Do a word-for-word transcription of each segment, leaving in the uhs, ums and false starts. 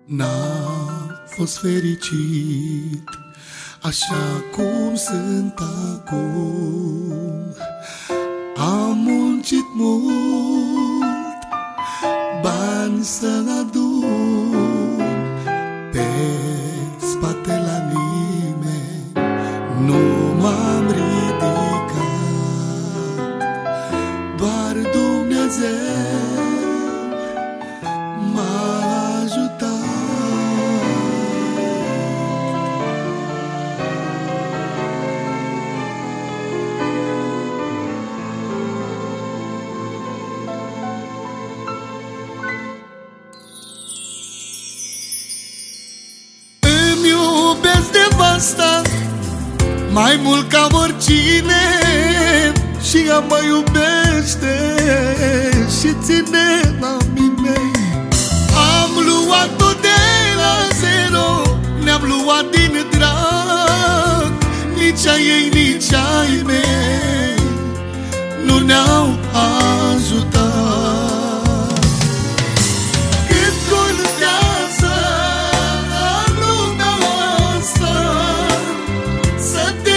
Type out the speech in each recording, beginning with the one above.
N-am fost fericit așa cum sunt acum. Am muncit mult, bani să adun, pe spate la nimeni nu m-am ridicat. Doar Dumnezeu m-a ajutat. Îmi iubesc nevasta mai mult ca oricine, și ea mă iubește și ține la mine. Am luat-o de la zero, ne-am luat din drag, nici a ei, nici ai mei nu ne-au ajutat. Cât contează lumea asta, să te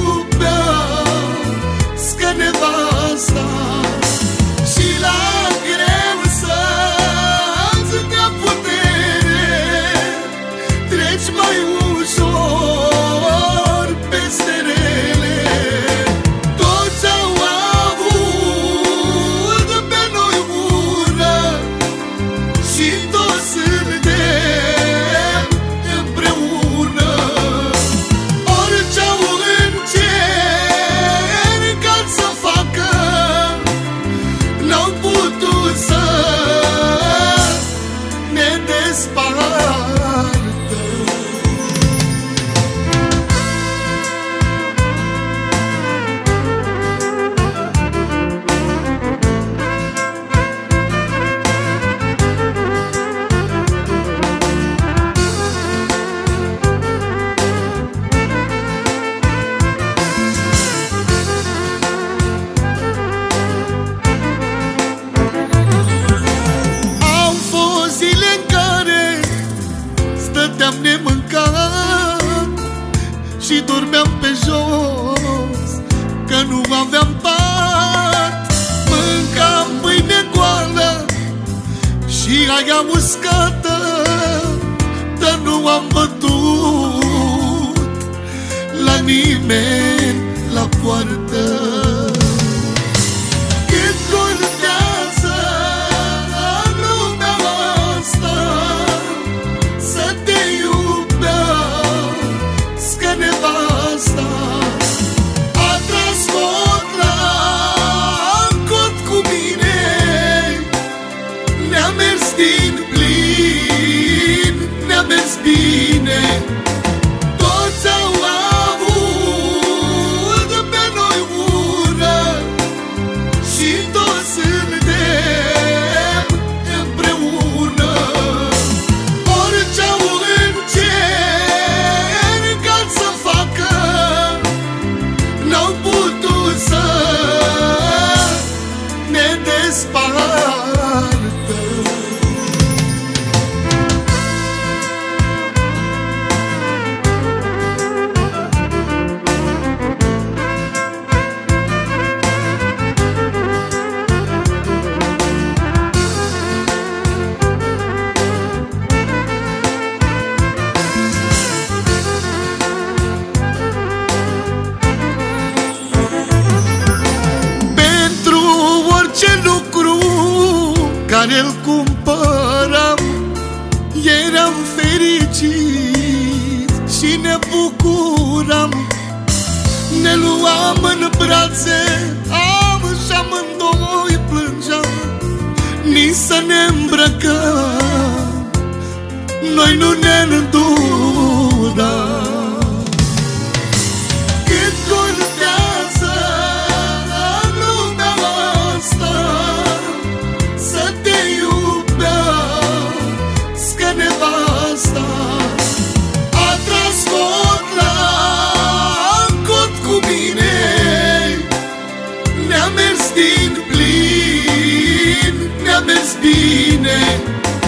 iubească nevasta, și la greu să-ți dea putere, treci mai ușor peste rele. Toți au avut pe noi ură și toți suntem împreună. Orice au încercat să facă, n-au putut să ne despartă. Au fost zile în care stăteam nemâncat și dormeam pe jos, că nu aveam pat. Mâncam pâine goală și aia uscată, dar nu am bătut la nimeni la poartă. Cât contează lumea asta, să te iubească nevasta. A tras foc la cot cu mine, ne-a mers din plin, ne-a mers bine. Toți au avut pe noi ură și toți suntem împreună. Orice au încercat să facă, n-au putut să ne despartă. Pentru orice lucru care îl cumpăram, eram fericit și ne bucuram. Ne luam în brațe, am și amândoi plângeam, ni să ne îmbrăcăm, noi nu ne înduram. Cât contează lumea asta, să te iubească nevasta. A tras foc la cot cu mine, ne-a mers din plin, ne-a mers bine.